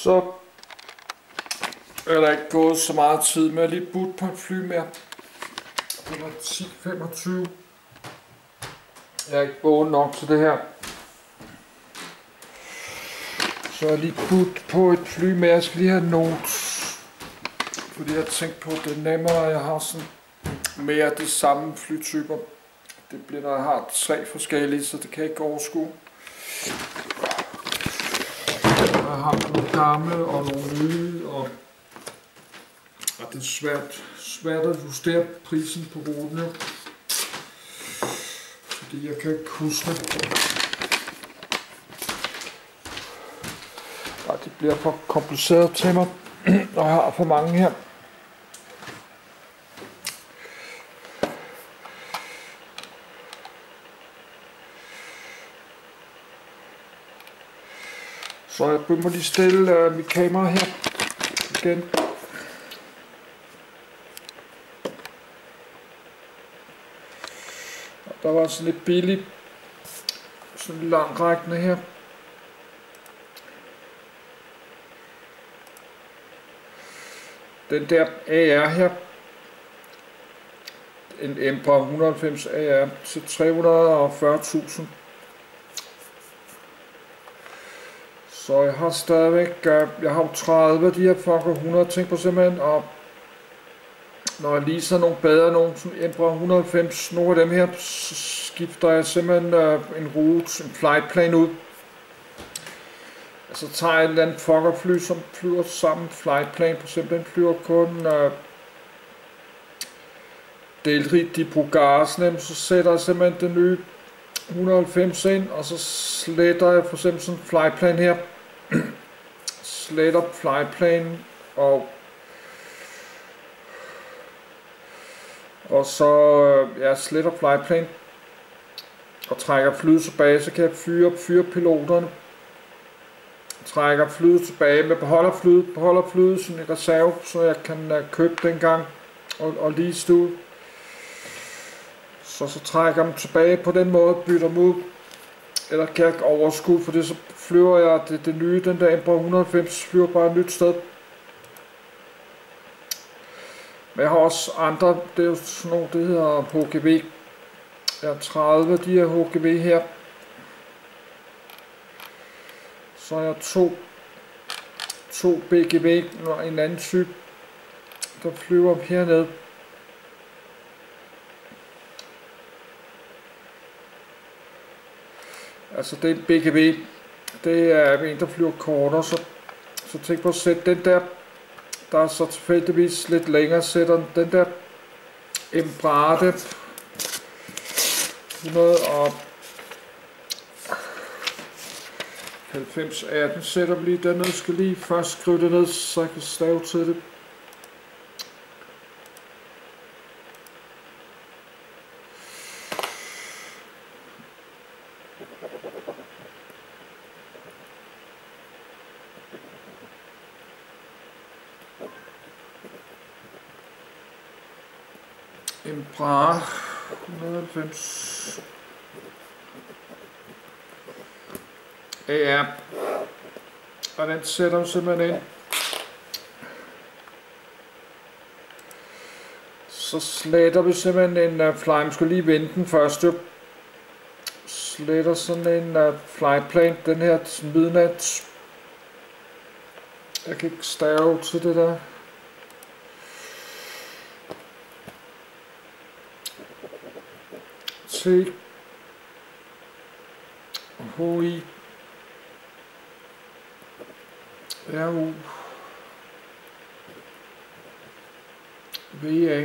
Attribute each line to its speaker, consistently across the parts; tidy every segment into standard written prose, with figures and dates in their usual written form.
Speaker 1: Så er der ikke gået så meget tid med at lige budt på et fly mere. Det var 10:25. Jeg er ikke vågen nok til det her. Så jeg lige budt på et fly mere. Jeg skal lige have notes. Fordi jeg tænkte på, at det er nemmere, at jeg har sådan mere af de samme flytyper. Det bliver, når jeg har 3 forskellige, så det kan jeg ikke overskue. Jeg har nogle gamle og nogle nye, og det er svært at justere prisen på ruten, jo. Fordi jeg kan ikke huske det. Det bliver for kompliceret til mig, og jeg har for mange her. Så jeg må lige stille mit kamera her igen. Og der var sådan lidt billigt, sådan langrækkende her. Den der AR her, en Embraer 190 AR til 340.000. Så jeg har stadigvæk, jeg har 30 af de her fucker 100 ting på simpelthen, og når jeg leaser nogle bedre, nogle sådan Embraer 190, nogle af dem her, så skifter jeg simpelthen en rute, en flightplan ud. Så tager jeg et eller andet fuckerfly, som flyver sammen flightplan, på simpelthen flyver kun delrigt i Bulgarien, så sætter jeg simpelthen den nye 190 ind, og så sletter jeg for eksempel sådan en flightplan her, sletter flightplanen, og så sletter flightplan, og trækker flyet tilbage, så kan jeg fyre piloterne, trækker flyet tilbage, med beholder flyet sådan en reserve, så jeg kan købe den gang og lease ud. Så trækker dem tilbage på den måde, bytter dem ud, eller kan jeg ikke overskue, for det så flyver jeg det nye, den der Embraer 190 flyver bare et nyt sted. Men jeg har også andre, det er jo sådan nogle, det hedder HGV. Jeg har 30 af de her HGV her. Så har jeg to BGV og en anden type, der flyver hernede. Altså det er en BGV, det er en, der flyver kortere, så tænk på at sætte den der er så tilfældigvis lidt længere, sætter den der Embraer 190 18 sætter vi lige dernede, skal lige først skrive det ned, så jeg kan stave til det. Embraer 190 AR, og den sætter vi simpelthen ind. Så sletter vi simpelthen en fly, vi skal lige vende den først, jo. Sletter sådan en flightplan, den her midnat. Jeg kan ikke stave til det der. T HI RU VA.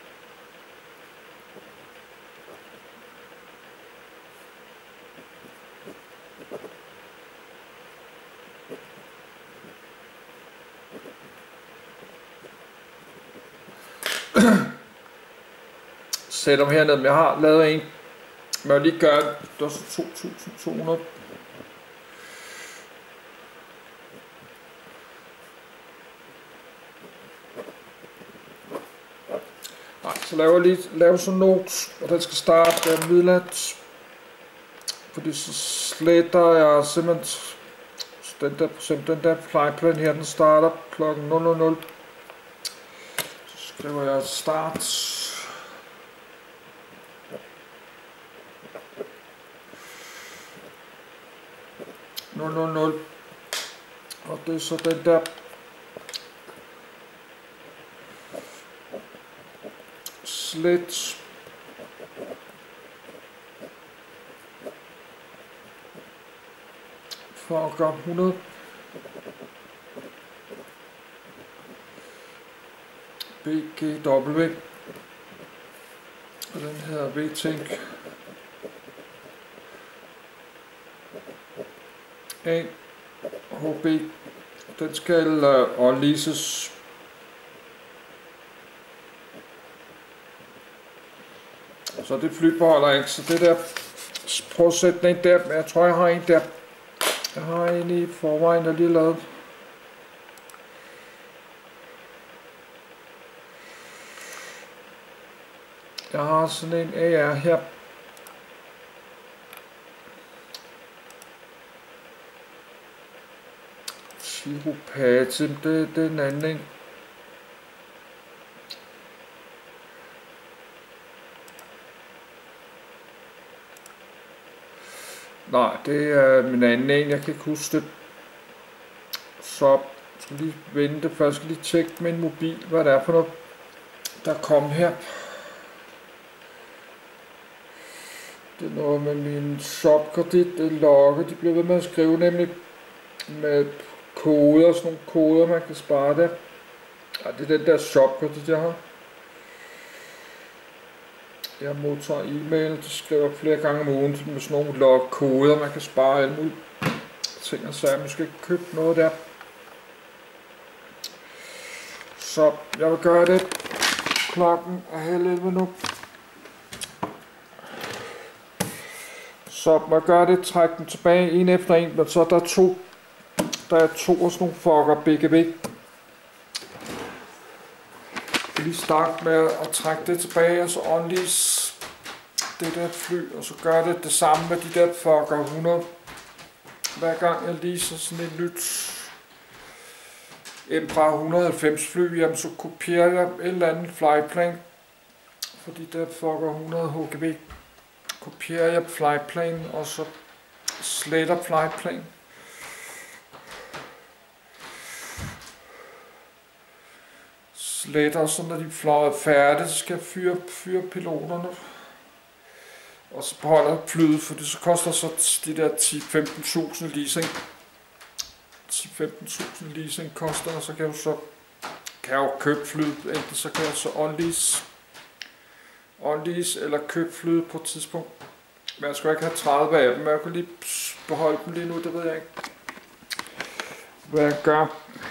Speaker 1: Sæt dem hernede, men jeg har lavet en. Men jeg lige gøre det er så 2200. Nej, så laver sådan en note, og den skal starte midnat. Fordi så sletter jeg simpelthen den der flyplan her, den starter klokken 00:00. Så skriver jeg start. Og det er så den der slet Fokker 100 BGW, og den hedder VTink A HB. Den skal leases. Så det flybeholder ikke, så det der, prøv at sætte den ind der, men jeg tror jeg har en der. Jeg har en i forvejen, der lige lavet. Jeg har sådan en AR her. Chiropatim, det er en anden en. Nej, det er min anden en, jeg kan ikke huske det. Så jeg skal lige vente, først skal lige tjekke min mobil, hvad det er for noget, der kom her. Det er noget med min shopkredit, det logger, de bliver ved med at skrive nemlig med koder, sådan nogle koder, man kan spare der. Ja, det er den der shopkredit, jeg har. Jeg modtager e-mail, de skriver flere gange om ugen med sådan nogle logkoder, man kan spare alle mulige ting, og så jeg måske ikke købt noget der. Så jeg vil gøre det. Klokken er 10:30 nu. Så må jeg gøre det, trække den tilbage en efter en, men så der er to og sådan nogle Fokker BGW. Jeg lige starte med at trække det tilbage, og så unleash det der fly, og så gør det samme med de der Fokker 100. Hver gang jeg leaser sådan et nyt Embraer 190 fly, jamen så kopierer jeg et eller andet flyplan for de der Fokker 100 HGV. Kopierer jeg flyplan, og så sletter flyplan. Sletter, så når de fløjet færdigt, så skal jeg fyre piloterne. Og så beholder jeg flyet, for det så koster så de der 10-15.000 leasing. 10-15.000 leasing koster, og så kan jeg jo købe flyet, enten så kan jeg så unlease eller købe flyet på et tidspunkt. Men jeg skal ikke have 30 af dem, men jeg kan lige beholde dem lige nu, det ved jeg ikke, hvad jeg gør.